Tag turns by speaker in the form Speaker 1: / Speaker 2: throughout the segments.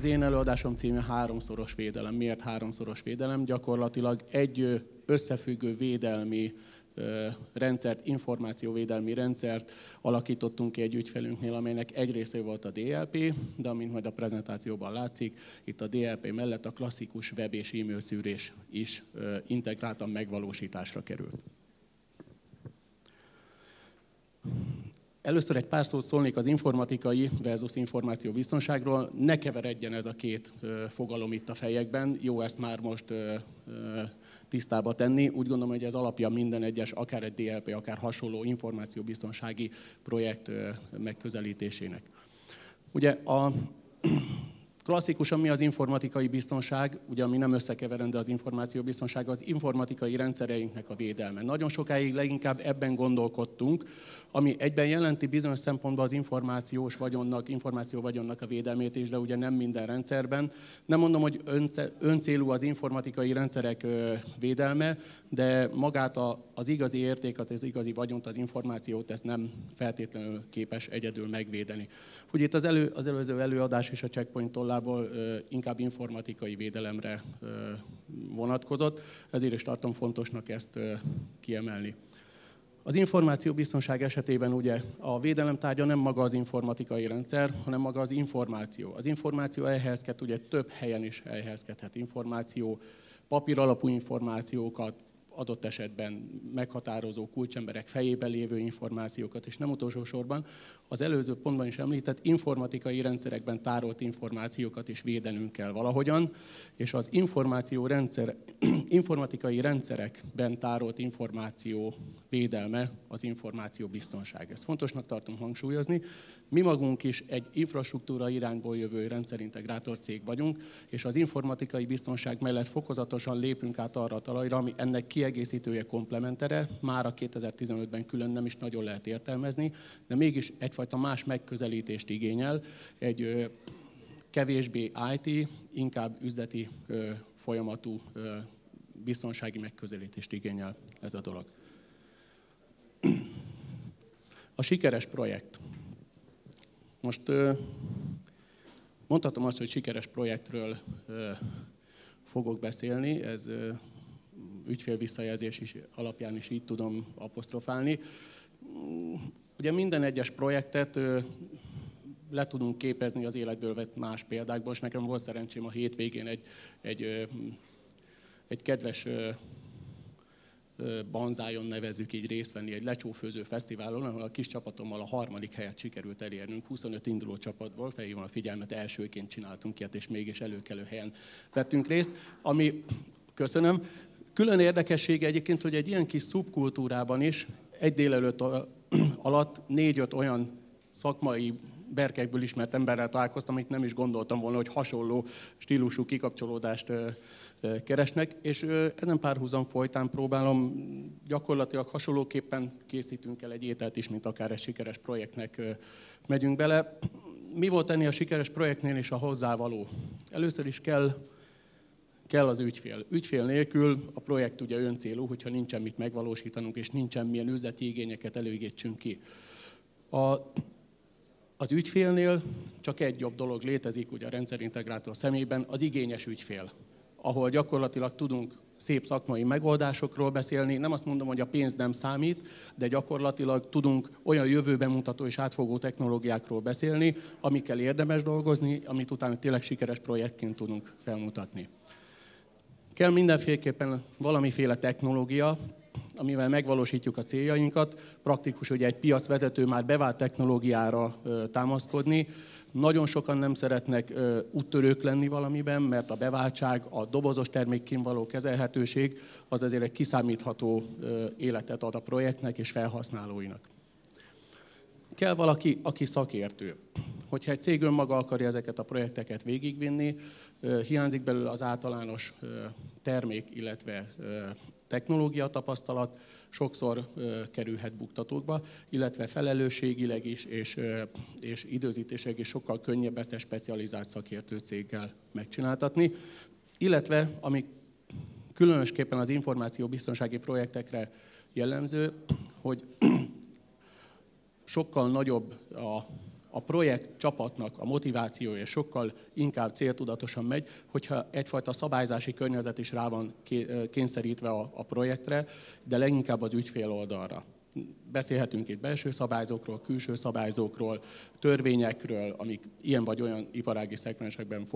Speaker 1: én előadásom címe háromszoros védelem. Miért háromszoros védelem? Gyakorlatilag egy összefüggő védelmi rendszert, információvédelmi rendszert alakítottunk ki egy ügyfelünknél, amelynek egy része volt a DLP, de amint majd a prezentációban látszik, itt a DLP mellett a klasszikus web és e-mail szűrés is integráltan megvalósításra került. Először egy pár szót szólnék az informatikai versus információbiztonságról. Ne keveredjen ez a két fogalom itt a fejekben. Jó ezt már most tisztába tenni. Úgy gondolom, hogy ez alapja minden egyes, akár egy DLP, akár hasonló információbiztonsági projekt megközelítésének. Ugye a klasszikusan mi az informatikai biztonság, ugye ami nem összekeverendő az információbiztonság, az informatikai rendszereinknek a védelme. Nagyon sokáig leginkább ebben gondolkodtunk, ami egyben jelenti bizonyos szempontból az információ vagyonnak a védelmét is, de ugye nem minden rendszerben. Nem mondom, hogy öncélú az informatikai rendszerek védelme, de magát az igazi értéket, az igazi vagyont, az információt ezt nem feltétlenül képes egyedül megvédeni. Ugye itt az előző előadás és a Checkpoint tollából inkább informatikai védelemre vonatkozott, ezért is tartom fontosnak ezt kiemelni. Az információbiztonság esetében ugye a védelem tárgya nem maga az informatikai rendszer, hanem maga az információ. Az információ elhelyezkedhet, ugye több helyen is elhelyezkedhet információ, papíralapú információkat, adott esetben meghatározó kulcsemberek fejében lévő információkat, és nem utolsó sorban az előző pontban is említett informatikai rendszerekben tárolt információkat is védenünk kell valahogyan, és az informatikai rendszerekben tárolt információ védelme az információbiztonság. Ezt fontosnak tartom hangsúlyozni. Mi magunk is egy infrastruktúra irányból jövő rendszerintegrátor cég vagyunk, és az informatikai biztonság mellett fokozatosan lépünk át arra a talajra, ami ennek kiegészítője, komplementere, már a 2015-ben külön nem is nagyon lehet értelmezni, de mégis egyfajta más megközelítést igényel, egy kevésbé IT, inkább üzleti folyamatú biztonsági megközelítést igényel ez a dolog. A sikeres projekt. Most mondhatom azt, hogy sikeres projektről fogok beszélni, ez ügyfélvisszajelzés alapján is így tudom apostrofálni. Ugye minden egyes projektet le tudunk képezni az életből vett más példákból, és nekem volt szerencsém a hétvégén egy kedves banzájon nevezzük így részt venni egy lecsófőző fesztiválon, ahol a kis csapatommal a 3. helyet sikerült elérnünk. 25 induló csapatból, felhívom a figyelmet, elsőként csináltunk ilyet, és mégis előkelő helyen vettünk részt. Ami, köszönöm, külön érdekessége egyébként, hogy egy ilyen kis szubkultúrában is egy délelőtt alatt 4-5 olyan szakmai berkekből ismert emberrel találkoztam, amit nem is gondoltam volna, hogy hasonló stílusú kikapcsolódást keresnek, és ezen párhuzam folytán próbálom, gyakorlatilag hasonlóképpen készítünk el egy ételt is, mint akár egy sikeres projektnek megyünk bele. Mi volt ennél a sikeres projektnél is a hozzávaló? Először is kell az ügyfél. Ügyfél nélkül a projekt ugye öncélú, hogyha nincsen mit megvalósítanunk, és nincsen milyen üzleti igényeket elégítsünk ki. Az ügyfélnél csak egy jobb dolog létezik, ugye a rendszerintegrátor szemében, az igényes ügyfél, ahol gyakorlatilag tudunk szép szakmai megoldásokról beszélni. Nem azt mondom, hogy a pénz nem számít, de gyakorlatilag tudunk olyan jövőben mutató és átfogó technológiákról beszélni, amikkel érdemes dolgozni, amit utána tényleg sikeres projektként tudunk felmutatni. Kell mindenféleképpen valamiféle technológia, amivel megvalósítjuk a céljainkat. Praktikus, hogy egy piacvezető már bevált technológiára támaszkodni. Nagyon sokan nem szeretnek úttörők lenni valamiben, mert a beváltság, a dobozos termékként való kezelhetőség az azért egy kiszámítható életet ad a projektnek és felhasználóinak. Kell valaki, aki szakértő. Hogyha egy cég önmaga akarja ezeket a projekteket végigvinni, hiányzik belőle az általános termék, illetve technológia tapasztalat, sokszor kerülhet buktatókba, illetve felelősségileg is és időzítésileg is sokkal könnyebb ezt egy specializált szakértő céggel megcsináltatni. Illetve, ami különösképpen az információbiztonsági projektekre jellemző, hogy sokkal nagyobb a projekt csapatnak a motivációja sokkal inkább céltudatosan megy, hogyha egyfajta szabályzási környezet is rá van kényszerítve a projektre, de leginkább az ügyfél oldalra. Beszélhetünk itt belső szabályzókról, külső szabályzókról, törvényekről, amik ilyen vagy olyan iparági szegmensekben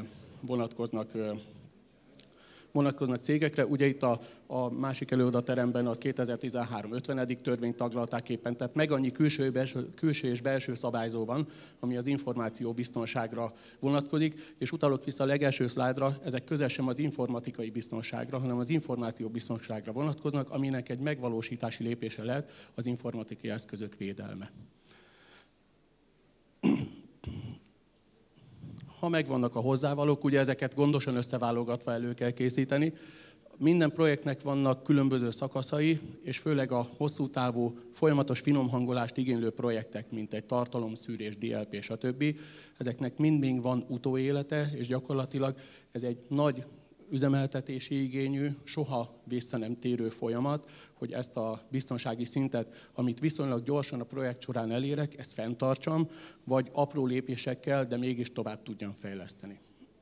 Speaker 1: vonatkoznak cégekre. Ugye itt a másik előadateremben a 2013 50. törvényt taglalták éppen, tehát meg annyi külső és belső szabályzó van, ami az információbiztonságra vonatkozik, és utalok vissza a legelső szlájdra, ezek közel sem az informatikai biztonságra, hanem az információbiztonságra vonatkoznak, aminek egy megvalósítási lépése lehet az informatikai eszközök védelme. Ha megvannak a hozzávalók, ugye ezeket gondosan összeválogatva elő kell készíteni. Minden projektnek vannak különböző szakaszai, és főleg a hosszú távú, folyamatos finomhangolást igénylő projektek, mint egy tartalomszűrés, DLP, stb. Ezeknek mind van utóélete, és gyakorlatilag ez egy nagy üzemeltetési igényű, soha vissza nem térő folyamat, hogy ezt a biztonsági szintet, amit viszonylag gyorsan a projekt során elérek, ezt fenntartsam, vagy apró lépésekkel, de mégis tovább tudjam fejleszteni.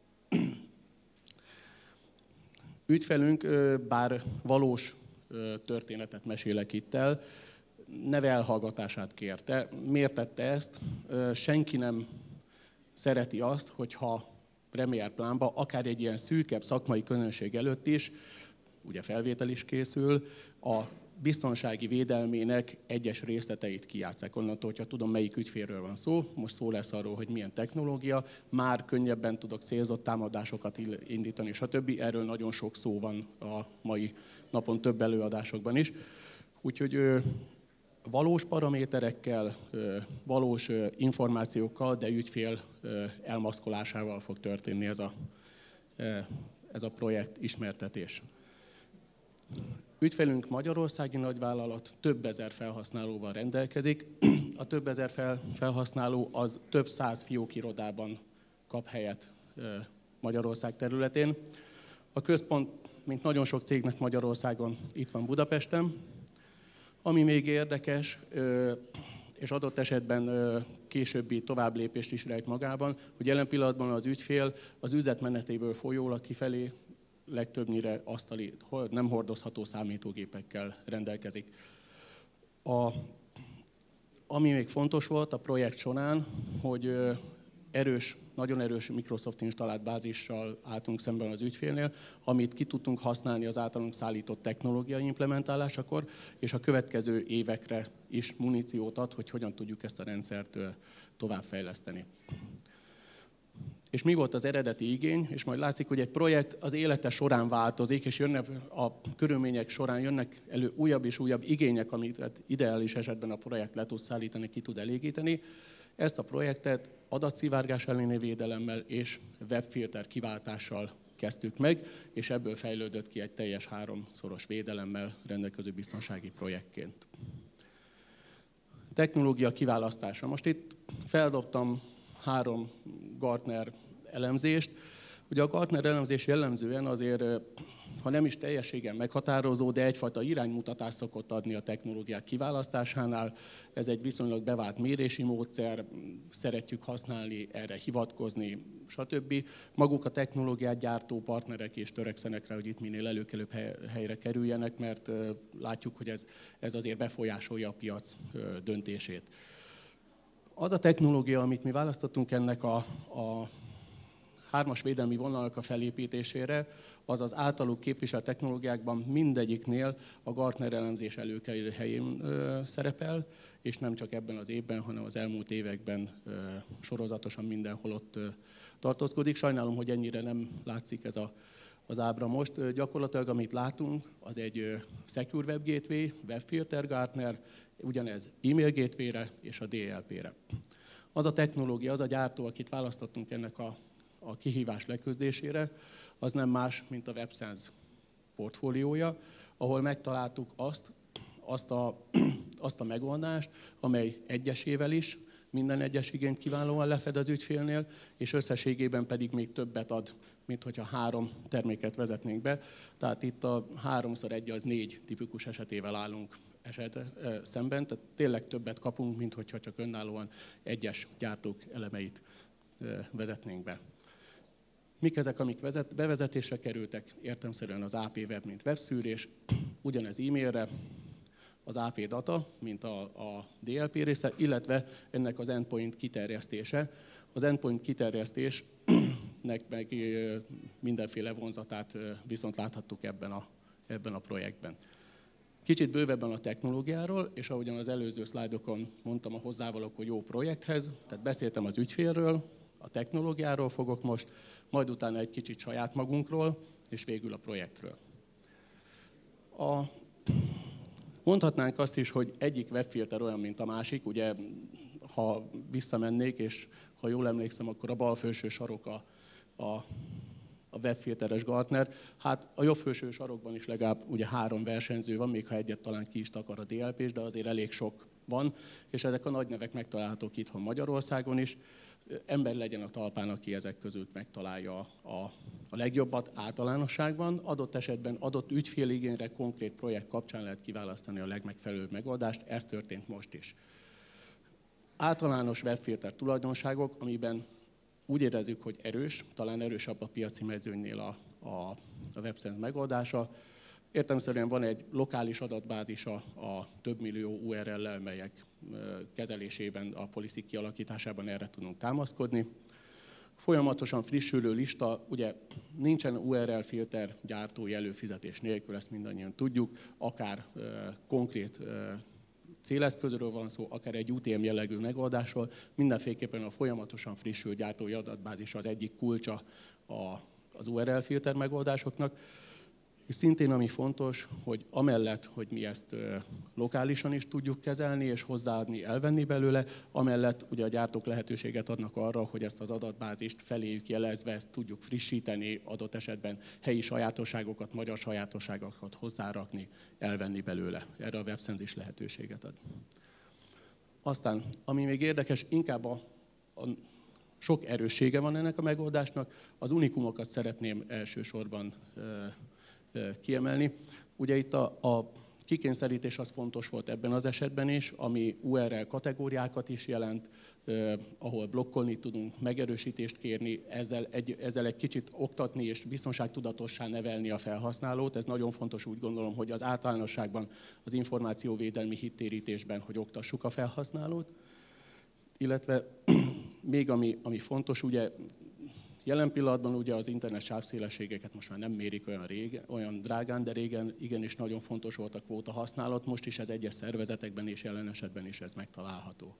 Speaker 1: Ügyfelünk, bár valós történetet mesélek itt el, neve elhallgatását kérte. Miért tette ezt? Senki nem szereti azt, hogyha Premier plánba, akár egy ilyen szűkebb szakmai közönség előtt is, ugye felvétel is készül, a biztonsági védelmének egyes részleteit kijátszák. Onnantól, hogyha tudom, melyik ügyfélről van szó, most szó lesz arról, hogy milyen technológia, már könnyebben tudok célzott támadásokat indítani, stb. Erről nagyon sok szó van a mai napon több előadásokban is. Úgyhogy valós paraméterekkel, valós információkkal, de ügyfél elmaszkolásával fog történni ez a projekt ismertetés. Ügyfelünk magyarországi nagyvállalat, több ezer felhasználóval rendelkezik. A több ezer felhasználó az több száz fiókirodában kap helyet Magyarország területén. A központ, mint nagyon sok cégnek Magyarországon, itt van Budapesten. Ami még érdekes, és adott esetben későbbi továbblépést is rejt magában, hogy jelen pillanatban az ügyfél az üzletmenetéből folyólag kifelé legtöbbnyire asztali, nem hordozható számítógépekkel rendelkezik. Ami még fontos volt a projekt során, hogy nagyon erős Microsoft installált bázissal álltunk szemben az ügyfélnél, amit ki tudtunk használni az általunk szállított technológia implementálásakor, és a következő évekre is muníciót ad, hogy hogyan tudjuk ezt a rendszert továbbfejleszteni. És mi volt az eredeti igény? És majd látszik, hogy egy projekt az élete során változik, és a körülmények során jönnek elő újabb és újabb igények, amit ideális esetben a projekt le tud szállítani, ki tud elégíteni. Ezt a projektet adatszivárgás elleni védelemmel és webfilter kiváltással kezdtük meg, és ebből fejlődött ki egy teljes 3-szoros védelemmel rendelkező biztonsági projektként. Technológia kiválasztása. Most itt feldobtam 3 Gartner elemzést. Ugye a Gartner elemzés jellemzően azért, ha nem is teljességen meghatározó, de egyfajta iránymutatást szokott adni a technológiák kiválasztásánál. Ez egy viszonylag bevált mérési módszer, szeretjük használni, erre hivatkozni, stb. Maguk a technológiát gyártó partnerek és törekszenek rá, hogy itt minél előkelőbb helyre kerüljenek, mert látjuk, hogy ez azért befolyásolja a piac döntését. Az a technológia, amit mi választottunk ennek a 3-as védelmi vonalnak a felépítésére, az az általuk képviselt technológiákban mindegyiknél a Gartner elemzés előkelő helyén szerepel, és nem csak ebben az évben, hanem az elmúlt években sorozatosan mindenhol ott tartózkodik. Sajnálom, hogy ennyire nem látszik ez az ábra most. Gyakorlatilag, amit látunk, az egy Secure Web Gateway, Webfilter Gartner, ugyanez e-mail gateway-re és a DLP-re. Az a technológia, az a gyártó, akit választottunk ennek a kihívás leküzdésére, az nem más, mint a WebSense portfóliója, ahol megtaláltuk azt a megoldást, amely egyesével is, minden egyes igényt kiválóan lefed az ügyfélnél, és összességében pedig még többet ad, mint hogyha 3 terméket vezetnénk be. Tehát itt a 3x1 az 4 tipikus esetével állunk szemben, tehát tényleg többet kapunk, mint hogyha csak önállóan egyes gyártók elemeit vezetnénk be. Mik ezek, amik bevezetésre kerültek? Értelemszerűen az AP Web, mint webszűrés, ugyanez e-mailre, az AP Data, mint a DLP része, illetve ennek az endpoint kiterjesztése. Az endpoint kiterjesztésnek meg mindenféle vonzatát viszont láthattuk ebben a projektben. Kicsit bővebben a technológiáról, és ahogyan az előző szlájdokon mondtam a hozzávalók, jó projekthez, tehát beszéltem az ügyfélről, a technológiáról fogok most, majd utána egy kicsit saját magunkról, és végül a projektről. Mondhatnánk azt is, hogy egyik webfilter olyan, mint a másik, ugye ha visszamennék, és ha jól emlékszem, akkor a bal felső sarok a webfilteres Gartner. Hát a jobb felső sarokban is legalább ugye 3 versenyző van, még ha egyet talán ki is takar a DLP-s, de azért elég sok van, és ezek a nagy nevek megtalálhatók itthon Magyarországon is. Ember legyen a talpán, aki ezek között megtalálja a legjobbat általánosságban. Adott esetben adott ügyféligényre konkrét projekt kapcsán lehet kiválasztani a legmegfelelőbb megoldást, ez történt most is. Általános webfilter tulajdonságok, amiben úgy érezzük, hogy erős, talán erősebb a piaci mezőnynél a WebSense megoldása. Értelemszerűen van egy lokális adatbázisa a több millió URL-lel, melyek kezelésében, a policy kialakításában erre tudunk támaszkodni. Folyamatosan frissülő lista, ugye nincsen URL filter gyártói előfizetés nélkül, ezt mindannyian tudjuk, akár konkrét céleszközről van szó, akár egy UTM jellegű megoldásról, mindenféleképpen a folyamatosan frissülő gyártói adatbázis az egyik kulcsa az URL filter megoldásoknak. És szintén ami fontos, hogy amellett, hogy mi ezt lokálisan is tudjuk kezelni és hozzáadni, elvenni belőle, amellett ugye a gyártók lehetőséget adnak arra, hogy ezt az adatbázist feléjük jelezve ezt tudjuk frissíteni, adott esetben helyi sajátosságokat, magyar sajátosságokat hozzárakni, elvenni belőle. Erre a WebSense is lehetőséget ad. Aztán, ami még érdekes, inkább a sok erőssége van ennek a megoldásnak, az unikumokat szeretném elsősorban kiemelni. Ugye itt a kikényszerítés az fontos volt ebben az esetben is, ami URL kategóriákat is jelent, ahol blokkolni tudunk, megerősítést kérni, ezzel egy kicsit oktatni és biztonságtudatossá nevelni a felhasználót. Ez nagyon fontos, úgy gondolom, hogy az általánosságban az információvédelmi hittérítésben, hogy oktassuk a felhasználót. Illetve még ami fontos, ugye jelen pillanatban ugye az internet sávszélességeket most már nem mérik olyan drágán, de régen igenis nagyon fontos volt a kvóta használat, most is ez egyes szervezetekben és jelen esetben is ez megtalálható.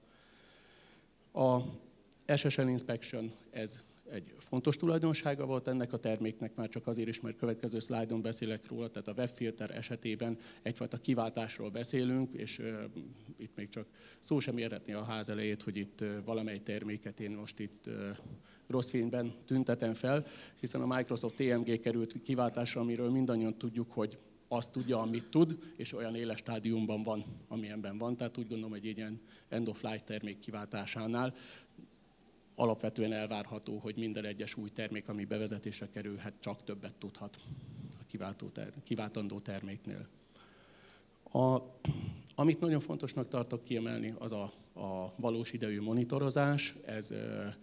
Speaker 1: A SSL Inspection, ez egy fontos tulajdonsága volt ennek a terméknek, már csak azért is, mert következő szlájdon beszélek róla, tehát a webfilter esetében egyfajta kiváltásról beszélünk, és itt még csak szó sem érhetné a ház elejét, hogy itt valamely terméket én most itt rossz fényben tüntetem fel, hiszen a Microsoft TMG került kiváltásra, amiről mindannyian tudjuk, hogy azt tudja, amit tud, és olyan éles stádiumban van, amilyenben van. Tehát úgy gondolom, hogy egy ilyen end-of-life termék kiváltásánál alapvetően elvárható, hogy minden egyes új termék, ami bevezetésre kerülhet, csak többet tudhat a kiváltandó terméknél. Amit nagyon fontosnak tartok kiemelni, az a valós idejű monitorozás. Ez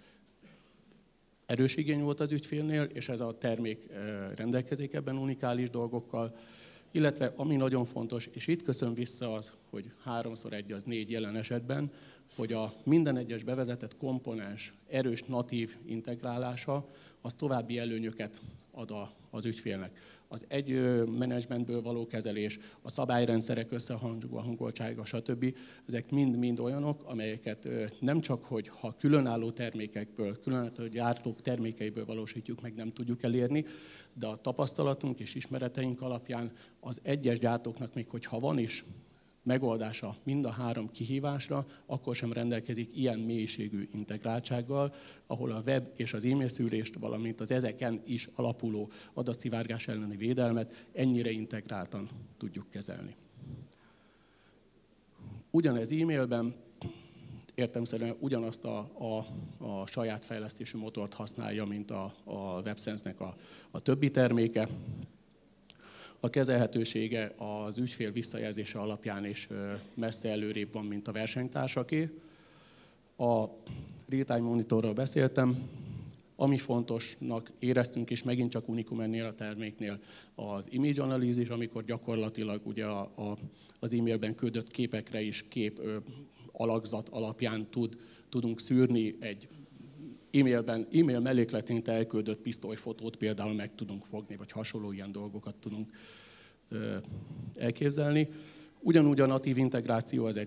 Speaker 1: erős igény volt az ügyfélnél, és ez a termék rendelkezik ebben unikális dolgokkal. Illetve ami nagyon fontos, és itt köszön vissza az, hogy 3x1 az 4 jelen esetben, hogy a minden egyes bevezetett komponens erős natív integrálása, az további előnyöket ad az ügyfélnek. Az egy menedzsmentből való kezelés, a szabályrendszerek összehangoltsága, stb. Ezek mind-mind olyanok, amelyeket nem csak, hogy ha különálló termékekből, különálló gyártók termékeiből valósítjuk meg, nem tudjuk elérni, de a tapasztalatunk és ismereteink alapján az egyes gyártóknak, még hogyha van is megoldása mind a 3 kihívásra, akkor sem rendelkezik ilyen mélységű integráltsággal, ahol a web és az e-mail szűrést, valamint az ezeken is alapuló adatszivárgás elleni védelmet ennyire integráltan tudjuk kezelni. Ugyanez e-mailben értelemszerűen ugyanazt a saját fejlesztésű motort használja, mint a WebSense-nek a többi terméke. A kezelhetősége az ügyfél visszajelzése alapján is messze előrébb van, mint a versenytársaké. A real-time monitorról beszéltem. Ami fontosnak éreztünk, és megint csak unikum ennél a terméknél, az image analízis, amikor gyakorlatilag ugye az e-mailben küldött képekre is kép alakzat alapján tudunk szűrni egy e-mail mellékletén elküldött pisztolyfotót például meg tudunk fogni, vagy hasonló ilyen dolgokat tudunk elképzelni. Ugyanúgy a natív integráció, ez egy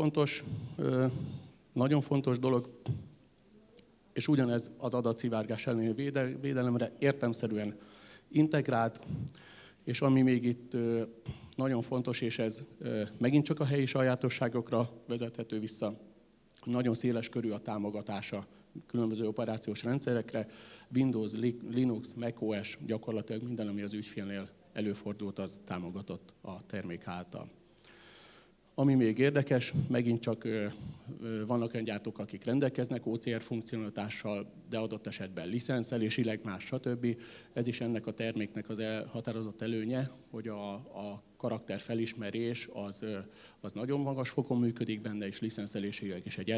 Speaker 1: nagyon fontos dolog, és ugyanez az adatszivárgás elleni védelemre értelemszerűen integrált, és ami még itt nagyon fontos, és ez megint csak a helyi sajátosságokra vezethető vissza, nagyon széles körű a támogatása különböző operációs rendszerekre, Windows, Linux, macOS, gyakorlatilag minden, ami az ügyfélnél előfordult, az támogatott a termék által. Ami még érdekes, megint csak vannak olyan gyártók, akik rendelkeznek OCR funkcionalitással, de adott esetben licenszelésileg más, stb. Ez is ennek a terméknek az határozott előnye, hogy a karakter felismerés az nagyon magas fokon működik benne, és licenszelésileg is egy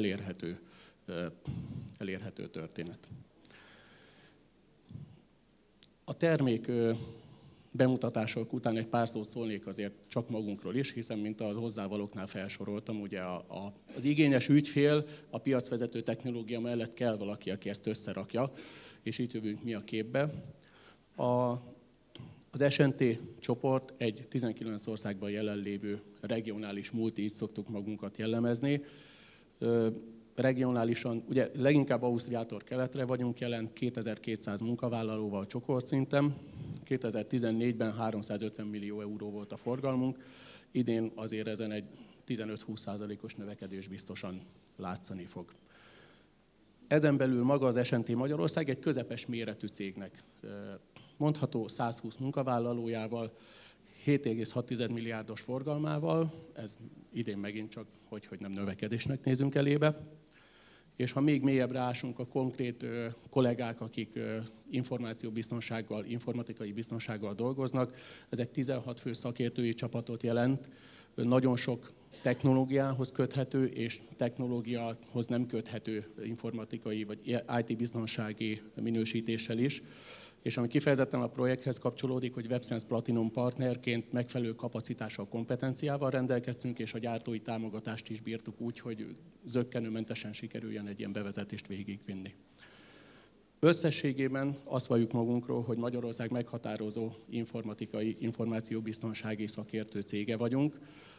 Speaker 1: elérhető történet. A termék bemutatások után egy pár szót szólnék azért csak magunkról is, hiszen mint a hozzávalóknál felsoroltam, ugye az igényes ügyfél a piacvezető technológia mellett kell valaki, aki ezt összerakja, és itt jövünk mi a képbe. Az SNT csoport egy 19 országban jelenlévő regionális multi, így szoktuk magunkat jellemezni. Regionálisan, ugye leginkább Ausztriától keletre vagyunk jelen, 2200 munkavállalóval csoportszinten. 2014-ben 350 millió euró volt a forgalmunk, idén azért ezen egy 15-20%-os növekedés biztosan látszani fog. Ezen belül maga az SNT Magyarország egy közepes méretű cégnek mondható, 120 munkavállalójával, 7,6 milliárdos forgalmával, ez idén megint csak, hogy nem növekedésnek nézünk elébe. És ha még mélyebbre ásunk, a konkrét kollégák, akik információbiztonsággal, informatikai biztonsággal dolgoznak, ez egy 16 fő szakértői csapatot jelent, nagyon sok technológiához köthető és technológiához nem köthető informatikai vagy IT-biztonsági minősítéssel is. És ami kifejezetten a projekthez kapcsolódik, hogy WebSense Platinum partnerként megfelelő kapacitással, kompetenciával rendelkeztünk, és a gyártói támogatást is bírtuk úgy, hogy zökkenőmentesen sikerüljen egy ilyen bevezetést végigvinni. Összességében azt valljuk magunkról, hogy Magyarország meghatározó informatikai, információbiztonsági szakértő cége vagyunk.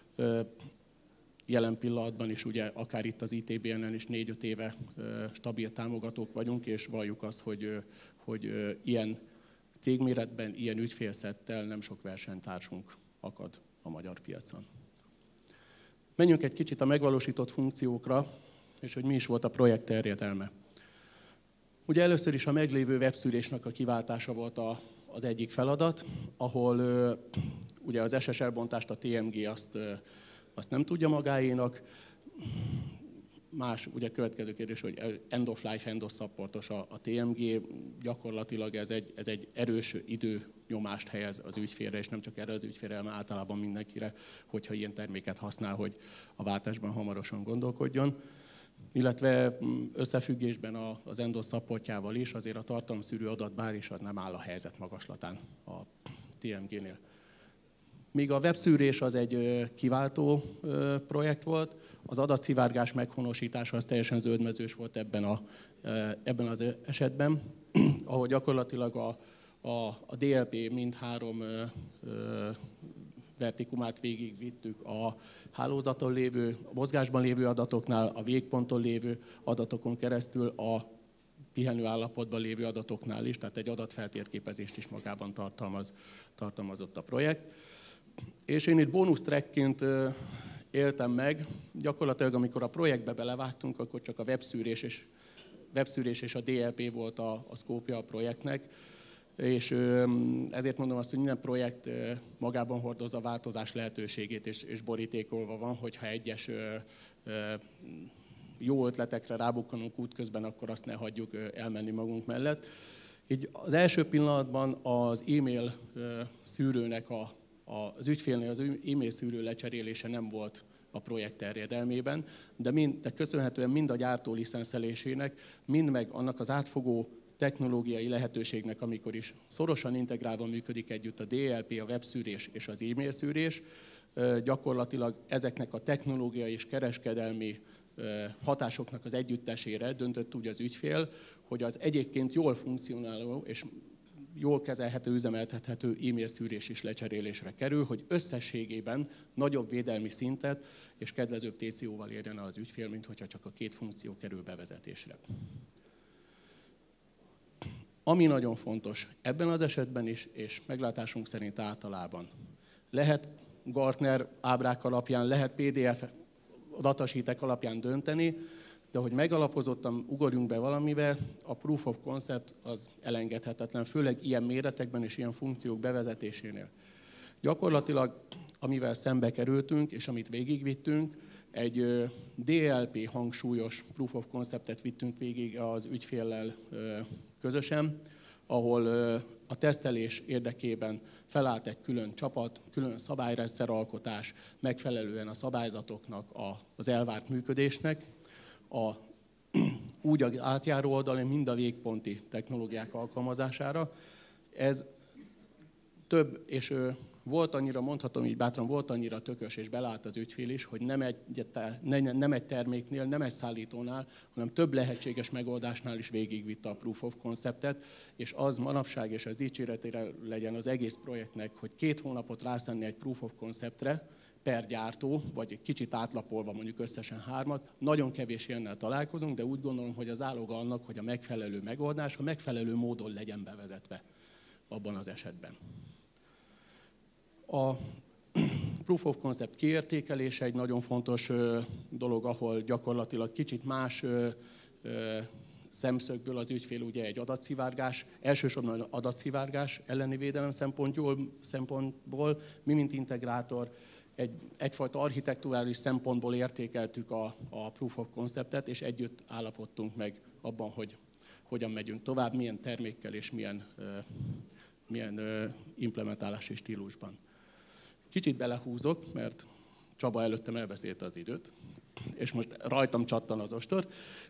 Speaker 1: Jelen pillanatban is ugye akár itt az ITBN-en is 4-5 éve stabil támogatók vagyunk, és valljuk azt, hogy ilyen cégméretben, ilyen ügyfélszettel nem sok versenytársunk akad a magyar piacon. Menjünk egy kicsit a megvalósított funkciókra, és hogy mi is volt a projekt terjedelme. Ugye először is a meglévő webszűrésnek a kiváltása volt az egyik feladat, ahol ugye az SSL bontást a TMG azt nem tudja magáénak. Más, ugye következő kérdés, hogy end of life, end of supportos a TMG, gyakorlatilag ez egy erős időnyomást helyez az ügyfélre, és nem csak erre az ügyfélre, hanem általában mindenkire, hogyha ilyen terméket használ, hogy a váltásban hamarosan gondolkodjon. Illetve összefüggésben az end of supportjával is, azért a tartalomszűrő adatbázis az nem áll a helyzet magaslatán a TMG-nél. Míg a webszűrés az egy kiváltó projekt volt, az adatszivárgás meghonosítása az teljesen zöldmezős volt ebben az esetben, ahol gyakorlatilag a DLP mindhárom vertikumát végigvittük a hálózaton lévő, a mozgásban lévő adatoknál, a végponton lévő adatokon keresztül a pihenő állapotban lévő adatoknál is, tehát egy adatfeltérképezést is magában tartalmazott a projekt. És én itt bónusztrackként éltem meg, gyakorlatilag amikor a projektbe belevágtunk, akkor csak a webszűrés és a DLP volt a szkópja a projektnek, és ezért mondom azt, hogy minden projekt magában hordozza a változás lehetőségét, és borítékolva van, hogyha egyes jó ötletekre rábukkanunk útközben, akkor azt ne hagyjuk elmenni magunk mellett. Így az első pillanatban az e-mail szűrőnek, az ügyfélnél az e-mail szűrő lecserélése nem volt a projekt terjedelmében, de köszönhetően mind a gyártó licenszelésének, mind meg annak az átfogó technológiai lehetőségnek, amikor is szorosan integrálva működik együtt a DLP, a webszűrés és az e-mail szűrés, gyakorlatilag ezeknek a technológiai és kereskedelmi hatásoknak az együttesére döntött úgy az ügyfél, hogy az egyébként jól funkcionáló és jól kezelhető, üzemeltethető e-mail szűrés is lecserélésre kerül, hogy összességében nagyobb védelmi szintet és kedvezőbb TCO-val érjen el az ügyfél, mint hogyha csak a két funkció kerül bevezetésre. Ami nagyon fontos ebben az esetben is, és meglátásunk szerint általában, lehet Gartner ábrák alapján, lehet PDF datasheetek alapján dönteni, de hogy megalapozottan ugorjunk be valamibe, a proof of concept az elengedhetetlen, főleg ilyen méretekben és ilyen funkciók bevezetésénél. Gyakorlatilag, amivel szembe kerültünk, és amit végigvittünk, egy DLP hangsúlyos proof of conceptet vittünk végig az ügyféllel közösen, ahol a tesztelés érdekében felállt egy külön csapat, külön szabályrendszeralkotás, megfelelően a szabályzatoknak, az elvárt működésnek, úgy az átjáró oldalon, mind a végponti technológiák alkalmazására. Ez több, és volt annyira, mondhatom így bátran, volt annyira tökös, és belállt az ügyfél is, hogy nem egy terméknél, nem egy szállítónál, hanem több lehetséges megoldásnál is végigvitte a proof of conceptet, és az manapság, és ez dicséretére legyen az egész projektnek, hogy 2 hónapot rászánni egy proof of conceptre, per gyártó, vagy egy kicsit átlapolva mondjuk összesen 3-at. Nagyon kevés ilyennel találkozunk, de úgy gondolom, hogy az áloga annak, hogy a megfelelő megoldás a megfelelő módon legyen bevezetve abban az esetben. A proof of concept kiértékelése egy nagyon fontos dolog, ahol gyakorlatilag kicsit más szemszögből az ügyfél ugye egy adatszivárgás, elsősorban adatszivárgás elleni védelem szempontból, mi mint integrátor egyfajta architekturális szempontból értékeltük a proof of conceptet, és együtt állapodtunk meg abban, hogy hogyan megyünk tovább, milyen termékkel és milyen implementálási stílusban. Kicsit belehúzok, mert Csaba előttem elbeszélte az időt, és most rajtam csattan az ostor.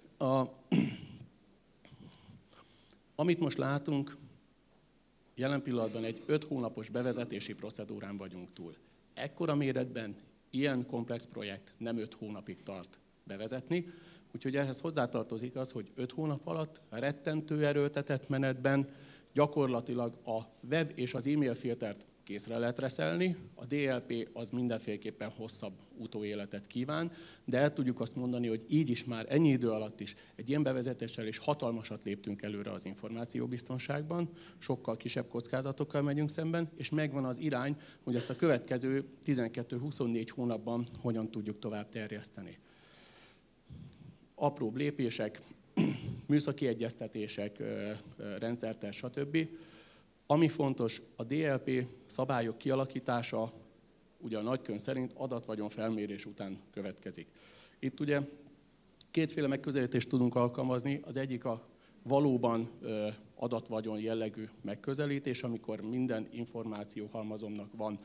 Speaker 1: Amit most látunk, jelen pillanatban egy 5 hónapos bevezetési procedúrán vagyunk túl. Ekkora méretben ilyen komplex projekt nem 5 hónapig tart bevezetni, úgyhogy ehhez hozzátartozik az, hogy 5 hónap alatt rettentő erőltetett menetben gyakorlatilag a web és az e-mail filtert készre lehet reszelni, a DLP az mindenféleképpen hosszabb utóéletet kíván, de el tudjuk azt mondani, hogy így is már ennyi idő alatt is egy ilyen bevezetéssel is hatalmasat léptünk előre az információbiztonságban, sokkal kisebb kockázatokkal megyünk szemben, és megvan az irány, hogy ezt a következő 12-24 hónapban hogyan tudjuk tovább terjeszteni. Apróbb lépések, műszaki egyeztetések, rendszertest, stb. Ami fontos, a DLP szabályok kialakítása ugye a nagykönyv szerint adatvagyon-felmérés után következik. Itt ugye kétféle megközelítést tudunk alkalmazni. Az egyik a valóban adatvagyon jellegű megközelítés, amikor minden információhalmazomnak van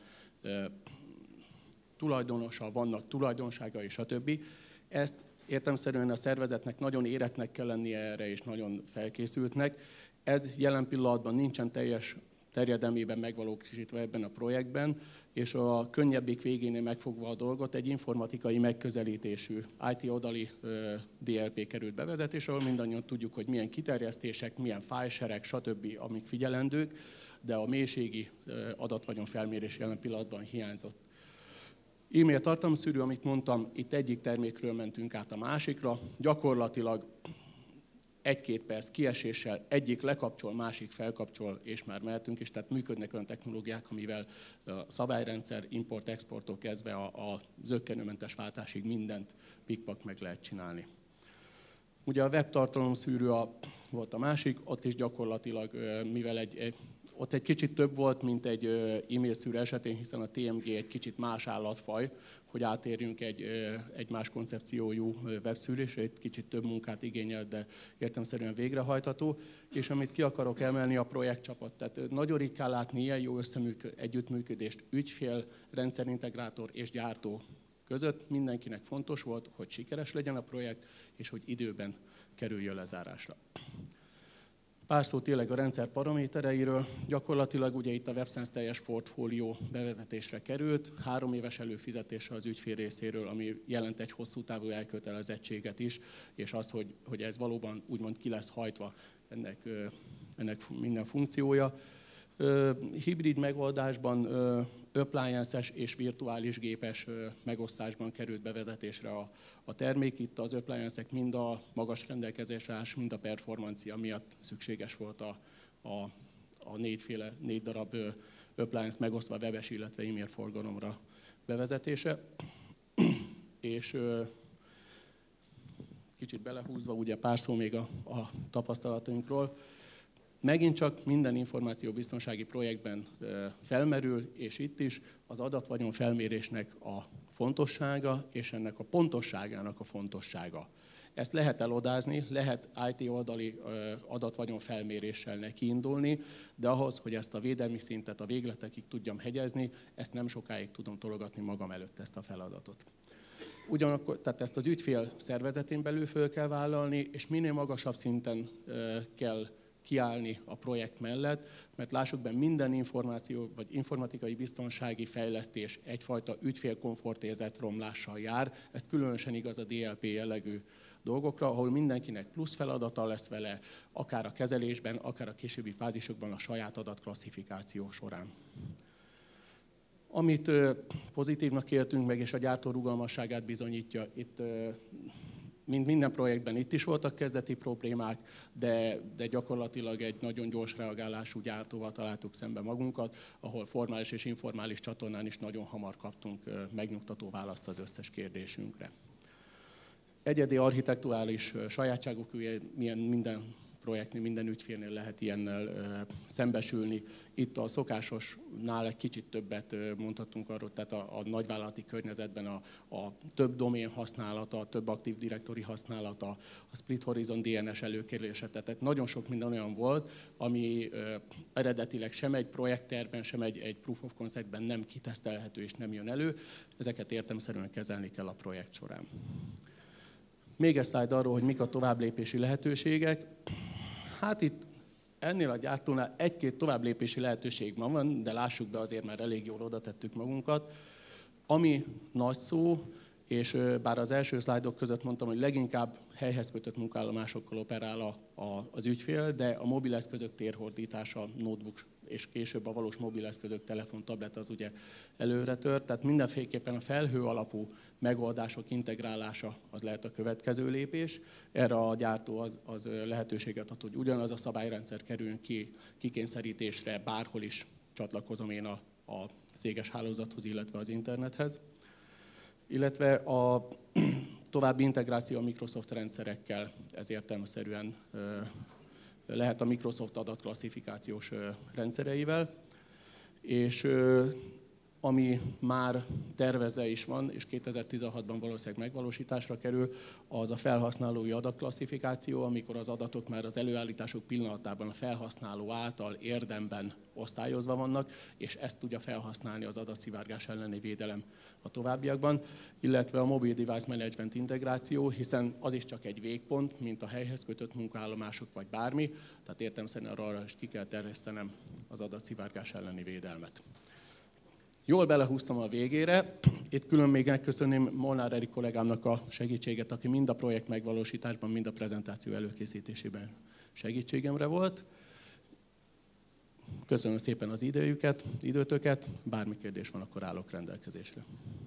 Speaker 1: tulajdonosa, vannak tulajdonságai, stb. Ezt értelemszerűen a szervezetnek nagyon érettnek kell lennie erre, és nagyon felkészültnek. Ez jelen pillanatban nincsen teljes terjedelmében megvalósítva ebben a projektben, és a könnyebbik végénél megfogva a dolgot egy informatikai megközelítésű IT-oldali DLP került bevezetésre, ahol mindannyian tudjuk, hogy milyen kiterjesztések, milyen fájlserek, stb. Amik figyelendők, de a mélységi adatvagyon felmérés jelen pillanatban hiányzott. E-mail tartalomszűrő, amit mondtam, itt egyik termékről mentünk át a másikra, gyakorlatilag 1-2 perc kieséssel egyik lekapcsol, másik felkapcsol, és már mehetünk is. Tehát működnek olyan technológiák, amivel a szabályrendszer, import-exporttól kezdve a zökkenőmentes váltásig mindent pikpak meg lehet csinálni. Ugye a webtartalomszűrő volt a másik, ott is gyakorlatilag, mivel Ott egy kicsit több volt, mint egy e-mail szűrő esetén, hiszen a TMG egy kicsit más állatfaj, hogy átérjünk egy más koncepciójú webszűrésre, egy kicsit több munkát igényel, de értelemszerűen végrehajtható. És amit ki akarok emelni, a projektcsapat. Tehát nagyon ritkán látni ilyen jó együttműködést ügyfél, rendszerintegrátor és gyártó között. Mindenkinek fontos volt, hogy sikeres legyen a projekt, és hogy időben kerüljön lezárásra. Pár szó tényleg a rendszer paramétereiről. Gyakorlatilag ugye itt a WebSense teljes portfólió bevezetésre került, 3 éves előfizetéssel az ügyfél részéről, ami jelent egy hosszú távú elkötelezettséget is, és azt, hogy ez valóban úgymond ki lesz hajtva ennek minden funkciója. Hibrid megoldásban appliances és virtuális gépes megosztásban került bevezetésre a termék. Itt az appliancek mind a magas rendelkezésre állás, mind a performancia miatt szükséges volt a 4 darab appliance megosztva webes, illetve e-mail forgalomra bevezetése. És kicsit belehúzva, ugye pár szó még a tapasztalatainkról. Megint csak minden információbiztonsági projektben felmerül, és itt is az adatvagyon felmérésnek a fontossága, és ennek a pontosságának a fontossága. Ezt lehet elodázni, lehet IT oldali adatvagyon felméréssel nekiindulni, de ahhoz, hogy ezt a védelmi szintet a végletekig tudjam hegyezni, ezt nem sokáig tudom tologatni magam előtt ezt a feladatot. Ugyanakkor, tehát ezt az ügyfél szervezetén belül föl kell vállalni, és minél magasabb szinten kell kiállni a projekt mellett, mert lássuk be, minden információ vagy informatikai biztonsági fejlesztés egyfajta ügyfélkomfortérzet romlással jár. Ez különösen igaz a DLP jellegű dolgokra, ahol mindenkinek plusz feladata lesz vele, akár a kezelésben, akár a későbbi fázisokban a saját adatklasszifikáció során. Amit pozitívnak éltünk meg, és a gyártó rugalmasságát bizonyítja, itt mint minden projektben itt is voltak kezdeti problémák, de gyakorlatilag egy nagyon gyors reagálású gyártóval találtuk szembe magunkat, ahol formális és informális csatornán is nagyon hamar kaptunk megnyugtató választ az összes kérdésünkre. Egyedi architekturális sajátságok, milyen minden projektnél, minden ügyfélnél lehet ilyennel szembesülni. Itt a szokásosnál egy kicsit többet mondhatunk arról, tehát a nagyvállalati környezetben a több domén használata, a több Active Directory használata, a Split Horizon DNS előkerülése, tehát nagyon sok minden olyan volt, ami eredetileg sem egy projektterben, sem egy Proof of Conceptben nem kitesztelhető és nem jön elő. Ezeket értelemszerűen kezelni kell a projekt során. Még egy slide arról, hogy mik a továbblépési lehetőségek. Hát itt ennél a gyártónál egy-két továbblépési lehetőség van, de lássuk be, azért már elég jól oda tettük magunkat. Ami nagy szó, és bár az első szlájdok között mondtam, hogy leginkább helyhez kötött munkállomásokkal operál az ügyfél, de a mobileszközök térhordítása, notebook és később a valós mobileszközök, telefon, tablet az ugye előre tört. Tehát mindenféleképpen a felhő alapú megoldások integrálása az lehet a következő lépés. Erre a gyártó az lehetőséget ad, hogy ugyanaz a szabályrendszer kerüljön kikényszerítésre, bárhol is csatlakozom én a céges hálózathoz, illetve az internethez. Illetve a további integráció a Microsoft rendszerekkel, ez értelemszerűen lehet a Microsoft adatklasszifikációs rendszereivel, és ami már tervezve is van, és 2016-ban valószínűleg megvalósításra kerül, az a felhasználói adatklasszifikáció, amikor az adatok már az előállításuk pillanatában a felhasználó által érdemben osztályozva vannak, és ezt tudja felhasználni az adatszivárgás elleni védelem a továbbiakban, illetve a Mobile Device Management integráció, hiszen az is csak egy végpont, mint a helyhez kötött munkaállomások vagy bármi, tehát értelemszerűen arra is ki kell terjesztenem az adatszivárgás elleni védelmet. Jól belehúztam a végére. Itt külön még megköszönném Molnár Erik kollégámnak a segítséget, aki mind a projekt megvalósításban, mind a prezentáció előkészítésében segítségemre volt. Köszönöm szépen az időtöket, bármi kérdés van, akkor állok rendelkezésre.